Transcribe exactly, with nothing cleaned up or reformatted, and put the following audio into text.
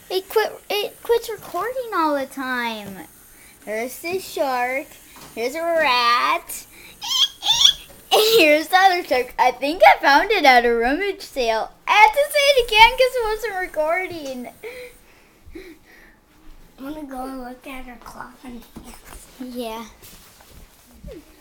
It quit. It quits recording all the time. There's this shark. Here's a rat. And here's the other shark. I think I found it at a rummage sale. I have to say it again because it wasn't recording. I'm gonna go and look at her cloth and hands. Yeah.